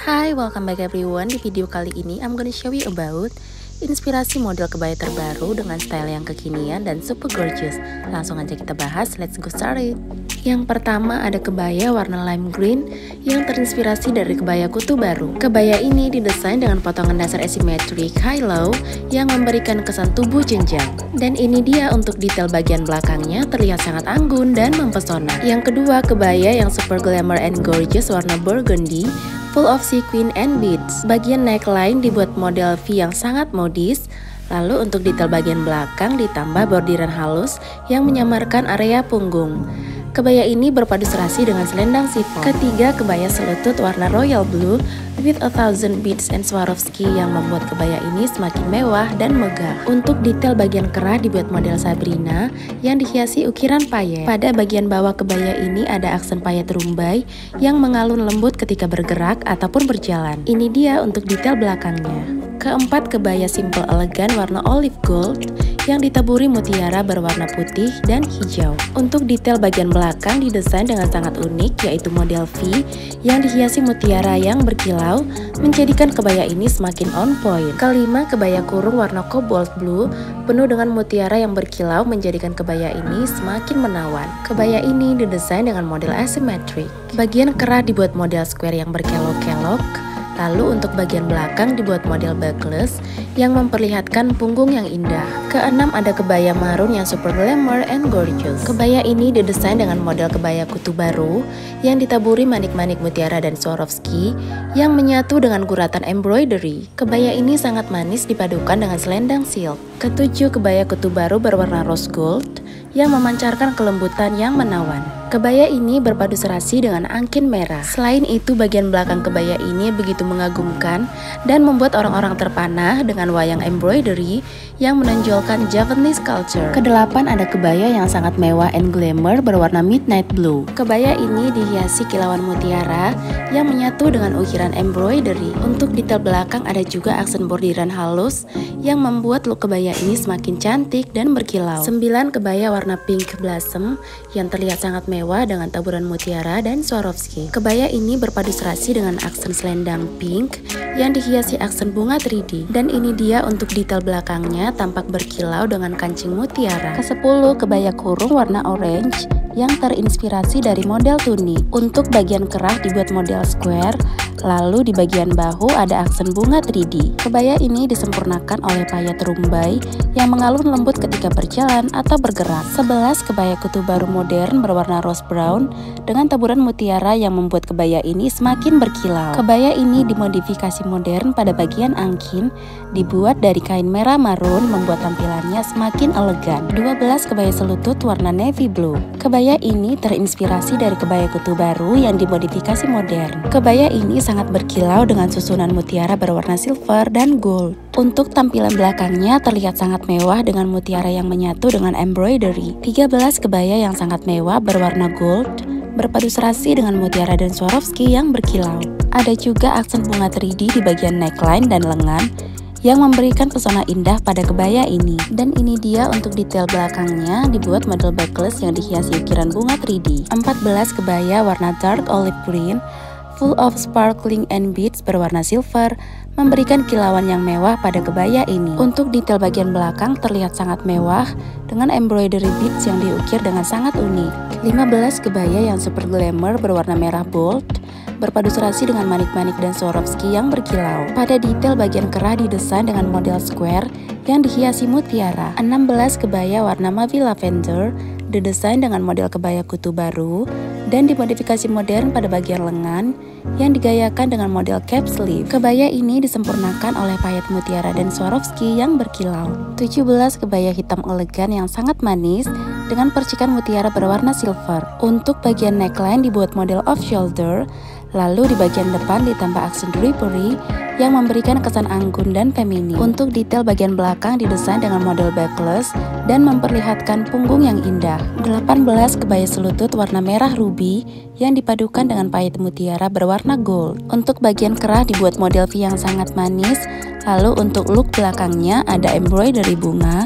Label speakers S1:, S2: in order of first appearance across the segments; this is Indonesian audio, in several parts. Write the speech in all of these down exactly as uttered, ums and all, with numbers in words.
S1: Hi, welcome back everyone. Di video kali ini I'm gonna show you about inspirasi model kebaya terbaru dengan style yang kekinian dan super gorgeous. Langsung aja kita bahas, let's go started. Yang pertama ada kebaya warna lime green yang terinspirasi dari kebaya kutu baru. Kebaya ini didesain dengan potongan dasar asymmetric high-low yang memberikan kesan tubuh jenjang. Dan ini dia untuk detail bagian belakangnya terlihat sangat anggun dan mempesona. Yang kedua, kebaya yang super glamour and gorgeous warna burgundy full of sequin and beads. Bagian neckline dibuat model V yang sangat modis. Lalu untuk detail bagian belakang ditambah bordiran halus yang menyamarkan area punggung. Kebaya ini berpadu serasi dengan selendang chiffon. Ketiga, kebaya selutut warna royal blue with a thousand beads and Swarovski yang membuat kebaya ini semakin mewah dan megah. Untuk detail bagian kerah dibuat model Sabrina yang dihiasi ukiran payet. Pada bagian bawah kebaya ini ada aksen payet rumbai yang mengalun lembut ketika bergerak ataupun berjalan. Ini dia untuk detail belakangnya. Keempat, kebaya simple elegan warna olive gold yang ditaburi mutiara berwarna putih dan hijau. Untuk detail bagian belakang didesain dengan sangat unik, yaitu model V yang dihiasi mutiara yang berkilau, menjadikan kebaya ini semakin on point. Kelima, kebaya kurung warna cobalt blue penuh dengan mutiara yang berkilau menjadikan kebaya ini semakin menawan. Kebaya ini didesain dengan model asymmetric. Bagian kerah dibuat model square yang berkelok-kelok. Lalu untuk bagian belakang dibuat model backless yang memperlihatkan punggung yang indah. Keenam, ada kebaya marun yang super glamour and gorgeous. Kebaya ini didesain dengan model kebaya kutu baru yang ditaburi manik-manik mutiara dan Swarovski yang menyatu dengan guratan embroidery. Kebaya ini sangat manis dipadukan dengan selendang silk. Ketujuh, kebaya kutu baru berwarna rose gold yang memancarkan kelembutan yang menawan. Kebaya ini berpadu serasi dengan angkin merah. Selain itu, bagian belakang kebaya ini begitu mengagumkan dan membuat orang-orang terpana dengan wayang embroidery yang menonjolkan Javanese culture. Kedelapan, ada kebaya yang sangat mewah and glamour berwarna midnight blue. Kebaya ini dihiasi kilauan mutiara yang menyatu dengan ukiran embroidery. Untuk detail belakang ada juga aksen bordiran halus yang membuat look kebaya ini semakin cantik dan berkilau. Sembilan, kebaya warna pink blossom yang terlihat sangat mewah dengan taburan mutiara dan Swarovski. Kebaya ini berpadu serasi dengan aksen selendang pink yang dihiasi aksen bunga tiga D. Dan ini dia untuk detail belakangnya tampak berkilau dengan kancing mutiara. Kesepuluh, kebaya kurung warna orange yang terinspirasi dari model tunik. Untuk bagian kerah dibuat model square, lalu di bagian bahu ada aksen bunga tiga D. Kebaya ini disempurnakan oleh payet rumbai yang mengalun lembut ketika berjalan atau bergerak. Sebelas, kebaya kutu baru modern berwarna rose brown dengan taburan mutiara yang membuat kebaya ini semakin berkilau. Kebaya ini dimodifikasi modern pada bagian angkin, dibuat dari kain merah marun membuat tampilannya semakin elegan. Dua belas, kebaya selutut warna navy blue. Kebaya ini terinspirasi dari kebaya kutu baru yang dimodifikasi modern. Kebaya ini sangat berkilau dengan susunan mutiara berwarna silver dan gold. Untuk tampilan belakangnya terlihat sangat mewah dengan mutiara yang menyatu dengan embroidery. Tiga belas, kebaya yang sangat mewah berwarna gold berpadu serasi dengan mutiara dan Swarovski yang berkilau. Ada juga aksen bunga tiga D di bagian neckline dan lengan yang memberikan pesona indah pada kebaya ini. Dan ini dia untuk detail belakangnya dibuat model backless yang dihiasi ukiran bunga tiga D. Empat belas, kebaya warna dark olive green full of sparkling and beads berwarna silver memberikan kilauan yang mewah pada kebaya ini. Untuk detail bagian belakang terlihat sangat mewah dengan embroidery beads yang diukir dengan sangat unik. Lima belas, kebaya yang super glamour berwarna merah bold berpadu serasi dengan manik-manik dan Swarovski yang berkilau. Pada detail bagian kerah didesain dengan model square yang dihiasi mutiara. Enam belas, kebaya warna mauve lavender didesain dengan model kebaya kutu baru dan dimodifikasi modern pada bagian lengan yang digayakan dengan model cap sleeve. Kebaya ini disempurnakan oleh payet mutiara dan Swarovski yang berkilau. Tujuh belas, kebaya hitam elegan yang sangat manis dengan percikan mutiara berwarna silver. Untuk bagian neckline dibuat model off shoulder, lalu di bagian depan ditambah aksen drapery yang memberikan kesan anggun dan feminin. Untuk detail bagian belakang didesain dengan model backless dan memperlihatkan punggung yang indah. Delapan belas, kebaya selutut warna merah ruby yang dipadukan dengan payet mutiara berwarna gold. Untuk bagian kerah dibuat model V yang sangat manis, lalu untuk look belakangnya ada embroidery bunga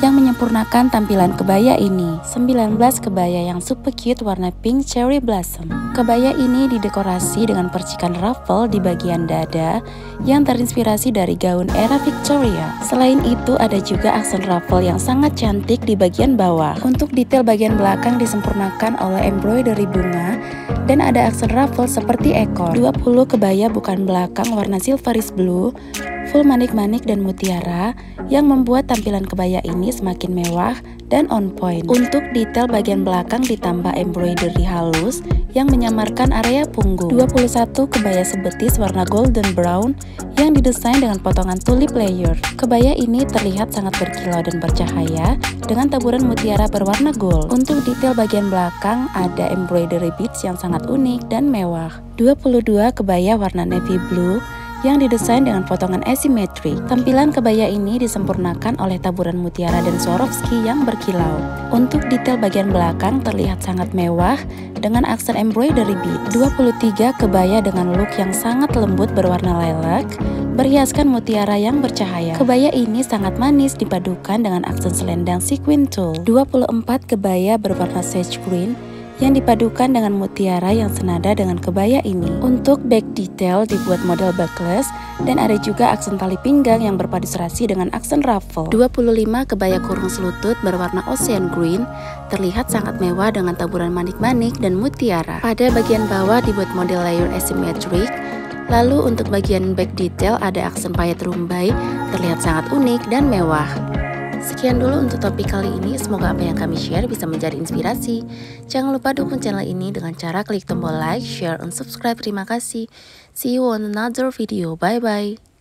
S1: yang menyempurnakan tampilan kebaya ini. sembilan belas kebaya yang super cute warna pink cherry blossom. Kebaya ini didekorasi dengan percikan ruffle di bagian dada yang terinspirasi dari gaun era Victoria. Selain itu ada juga aksen ruffle yang sangat cantik di bagian bawah. Untuk detail bagian belakang disempurnakan oleh embroidery bunga dan ada aksen ruffle seperti ekor. dua puluh kebaya bukan belakang warna silverish blue, full manik-manik dan mutiara yang membuat tampilan kebaya ini semakin mewah dan on point. Untuk detail bagian belakang ditambah embroidery halus yang menyamarkan area punggung. dua puluh satu kebaya sebetis warna golden brown yang didesain dengan potongan tulip layer. Kebaya ini terlihat sangat berkilau dan bercahaya dengan taburan mutiara berwarna gold. Untuk detail bagian belakang ada embroidery beads yang sangat unik dan mewah. dua puluh dua kebaya warna navy blue yang didesain dengan potongan asimetrik. Tampilan kebaya ini disempurnakan oleh taburan mutiara dan Swarovski yang berkilau. Untuk detail bagian belakang terlihat sangat mewah dengan aksen embroidery bead. dua puluh tiga kebaya dengan look yang sangat lembut berwarna lilac, berhiaskan mutiara yang bercahaya. Kebaya ini sangat manis dipadukan dengan aksen selendang sequin tulle. dua puluh empat kebaya berwarna sage green yang dipadukan dengan mutiara yang senada dengan kebaya ini. Untuk back detail dibuat model backless dan ada juga aksen tali pinggang yang berpadu serasi dengan aksen ruffle. dua puluh lima kebaya kurung selutut berwarna ocean green terlihat sangat mewah dengan taburan manik-manik dan mutiara. Pada bagian bawah dibuat model layer asymmetric. Lalu untuk bagian back detail ada aksen payet rumbai terlihat sangat unik dan mewah. Sekian dulu untuk topik kali ini, semoga apa yang kami share bisa menjadi inspirasi. Jangan lupa dukung channel ini dengan cara klik tombol like, share, and subscribe. Terima kasih. See you on another video. Bye-bye.